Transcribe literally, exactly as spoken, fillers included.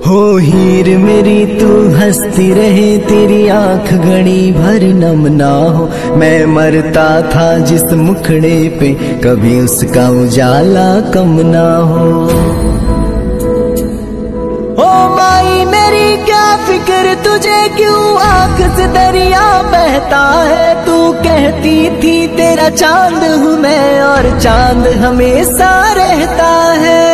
हो हीर मेरी तू हंसती रहे, तेरी आंख घड़ी भर नम ना हो। मैं मरता था जिस मुखड़े पे, कभी उसका उजाला कम ना हो। ओ माई मेरी क्या फिक्र तुझे, क्यों आंख से दरिया बहता है। तू कहती थी तेरा चांद हूँ मैं, और चांद हमेशा रहता है।